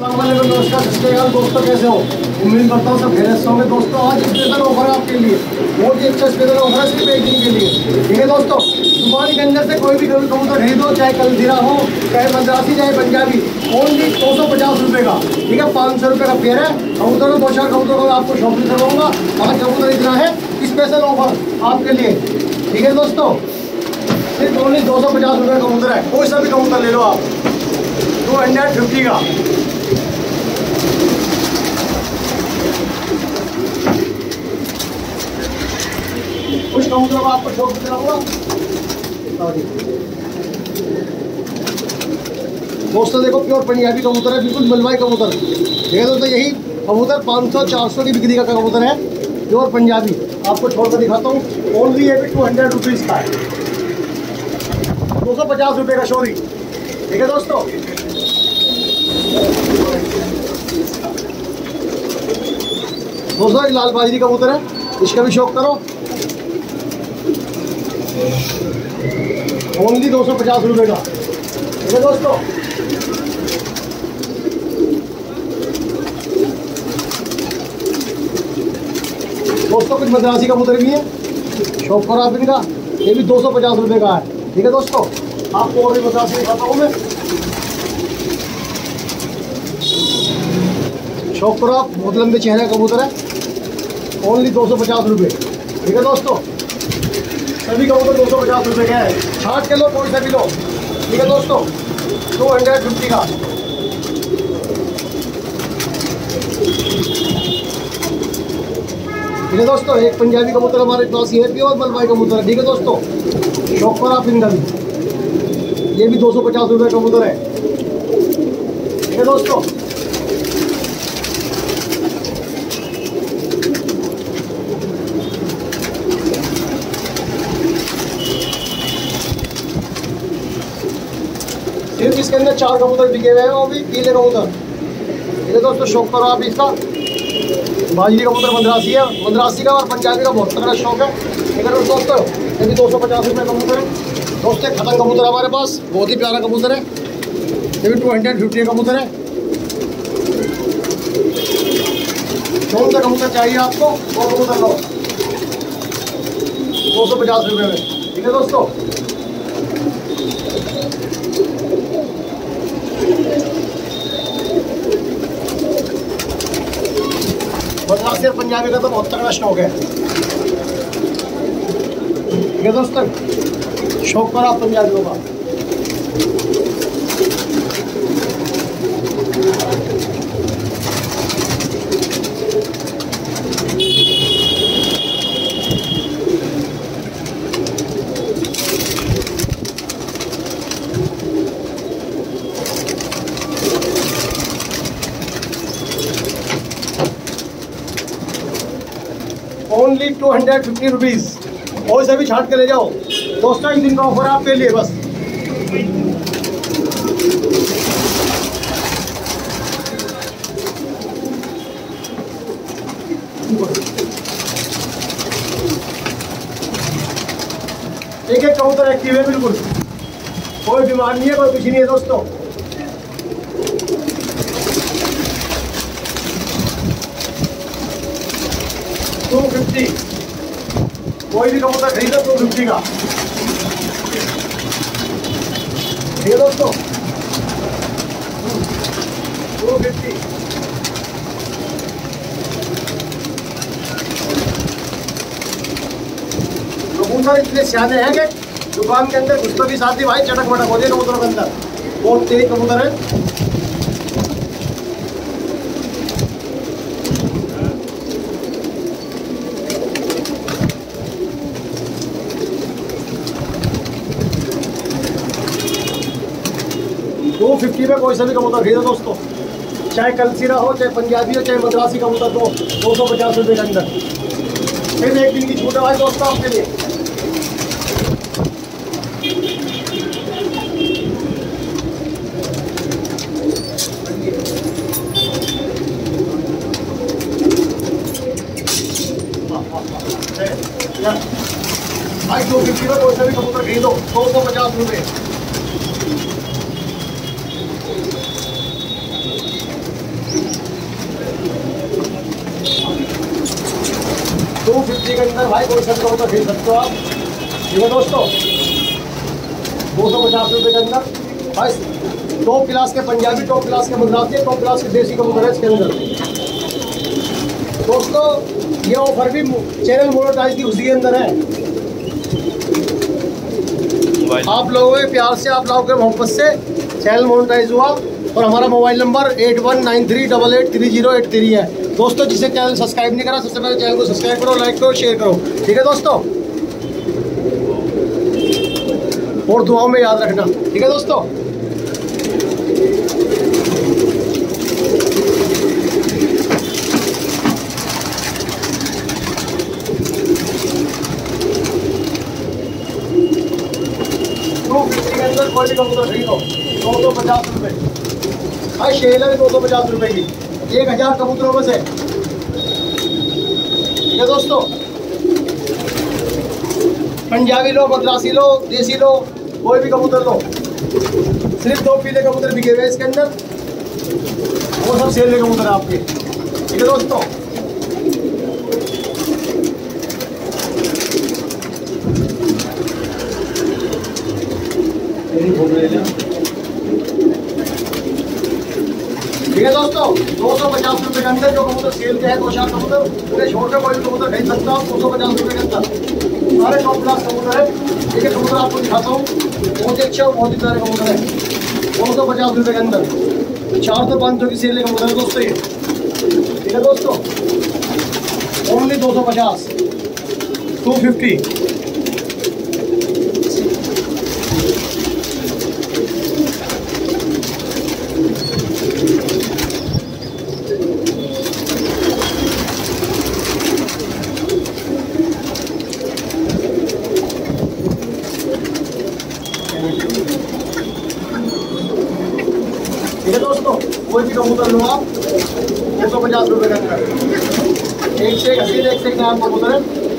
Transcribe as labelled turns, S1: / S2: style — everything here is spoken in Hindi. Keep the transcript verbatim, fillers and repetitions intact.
S1: नमस्कार दोस्तों, कैसे हो? उम्मीद करता हूँ सब खैरियत से होंगे। दोस्तों आज स्पेशल ऑफर है आपके लिए, बहुत ही अच्छा स्पेशल ऑफर है सिर्फ एक दिन के लिए। ठीक है दोस्तों, दुकान के अंदर से कोई भी कबूतर खरीदो, चाहे कलजीरा हो, चाहे मद्रासी, चाहे पंजाबी, ओनली दो सौ पचास रुपये का। ठीक है, पाँच सौ रुपये का पेयर है। कबूतर दो चार कबूतर को आपको शॉपिंग करवाऊंगा। आज कबूतर इतना है, स्पेशल ऑफर आपके लिए। ठीक है दोस्तों, सिर्फ ओनली दो सौ पचास रुपये का कबूतर है। कोई सा भी कबूतर ले लो आप, टू हंड्रेड फिफ्टी का। कुछ कबूतरों को आपको शौक दिलाऊंगा दोस्तों। देखो प्योर पंजाबी कबूतर है, बिल्कुल मलवाई कबूतर। ठीक है दोस्तों, यही कबूतर पाँच सौ चार सौ की बिक्री का कबूतर है, प्योर पंजाबी। आपको छोड़कर दिखाता हूँ। ओनली ये भी टू हंड्रेड रुपीज़ का है, दो सौ पचास रुपये का शोरी। ठीक है दोस्तों, दोस्तों एक लाल बाजरी कबूतर है, इसका भी शौक करो। ओनली दो सौ पचास रुपये का। ठीक है दोस्तों, दोस्तों कुछ मद्रासी कबूतर भी है, शौक करो आप इनका। ये भी दो सौ पचास रुपये का है। ठीक है दोस्तों, आपको और भी मद्रासी दिखाता हूँ मैं। शौक करो आप, बहुत लंबे चेहरे का कबूतर है, ओनली दो सौ पचास रुपये। ठीक है दोस्तों, सभी कबूतर दो सौ पचास रुपये का है। छाट के लो, कोई सा भी लो। ठीक है दोस्तों, टू हंड्रेड फिफ्टी का। ठीक है दोस्तों, एक पंजाबी कबूतर हमारे पास ये प्योर मलवाई कबूतर है। ठीक है दोस्तों, शौक पर आप इनका भी, ये भी दो सौ पचास रुपये कबूतर है। ठीक है दोस्तों, सिर्फ इसके अंदर चार कबूतर बिके हुए हैं, वो भी पीले कबूतर। ठीक है दोस्तों, शौक करो आप इसका। बाजरी कबूतर मद्रासी है, मद्रासी का और पंजाबी का बहुत तगड़ा शौक है। ठीक है दोस्तों, ये भी दो सौ पचास रुपये कबूतर है। दोस्तों खतंग कबूतर हमारे पास, बहुत ही प्यारा कबूतर है, ये भी टू हंड्रेड फिफ्टी कबूतर है। कौन सा कबूतर चाहिए आपको, वो कबूतर लो, दो सौ पचास रुपये में। ठीक है दोस्तों, मद्रासी और पंजाबी का तो बहुत तगड़ा शौक है। ठीक है दोस्तों, शौक पर आप पंजाबियों का। Only two hundred fifty rupees, और सभी छाट के ले जाओ दोस्तों। एक दिन का ऑफर आपके लिए बस। एक एक कबूतर एक्टिव है, बिल्कुल कोई बीमार नहीं है, कोई कुछ नहीं है दोस्तों। टू फिफ्टी, कोई भी कबूतर खरीदो टू फिफ्टी का। ठीक है दोस्तों, टू फिफ्टी। कबूतर इतने सियाने हैं कि दुकान के अंदर घुसते भी साथ ही भाई चटक मटक हो जाए कबूतरों के अंदर। बहुत तेज कबूतर है। टू फिफ्टी में कोई सा भी कबूतर खरीदो दोस्तों, चाहे कलसीरा हो, चाहे पंजाबी हो, चाहे मद्रासी कबूतर, दो दो सौ पचास रुपये के अंदर। फिर एक दिन की छूट है भाई दोस्तों आपके लिए। भाई टू फिफ्टी में कोई सा भी कबूतर खरीदो, दो सौ पचास रुपये। के अंदर भाई कोई सा कबूतर खरीद सकते हो आप। ठीक है दोस्तों, दो सौ पचास रुपये के अंदर भाई टॉप क्लास के पंजाबी, टॉप क्लास के गुजराती, टॉप क्लास के देसी कबूतर है इसके अंदर। दोस्तों ये ऑफर भी चैनल मोनेटाइज की खुशी के अंदर है। आप लोगों के प्यार से, आप लोगों के मोहब्बत से चैनल मोनेटाइज हुआ और हमारा mobile number eight one nine three double eight three zero eight three है। दोस्तों जिसे चैनल सब्सक्राइब नहीं करा, सबसे पहले चैनल को सब्सक्राइब करो, लाइक करो, शेयर करो। ठीक है दोस्तों, और दुआओं में याद रखना। ठीक है दोस्तों, के अंदर कोई भी कबूतर खरीदो दो सौ पचास रुपये भाई, शेलर दो सौ पचास रुपये की एक हज़ार कबूतरों में से। ठीक है दोस्तों, पंजाबी लो, मद्रासी लो, देसी लो, कोई भी कबूतर लो। सिर्फ दो पीले कबूतर बिके हुए इसके अंदर, वो सब शेले कबूतर है आपके। ठीक है दोस्तों, ठीक है दोस्तों, दो सौ पचास रुपये के अंदर जो कबूतर सेल के हैं, दो चार कबूतर उन्हें छोड़कर कोई कबूतर खरीद सकता हूँ। दो सौ पचास रुपये के अंदर सारे टॉप क्लास कबूतर है। ठीक है, कबूतर आपको दिखाता हूँ, बहुत ही अच्छा, बहुत ही प्यारे कबूतर है। दो सौ पचास रुपये के अंदर चार सौ पाँच सौ की सेल के कबूतर है दोस्तों ये। ठीक है दोस्तों, ओनली दो सौ पचास, टू फिफ्टी। ठीक है दोस्तों, कोई भी कबूतर लो आप, दो सौ पचास रुपये के अंदर। एक से एक हसीन, एक से एक नाम कबूतर है।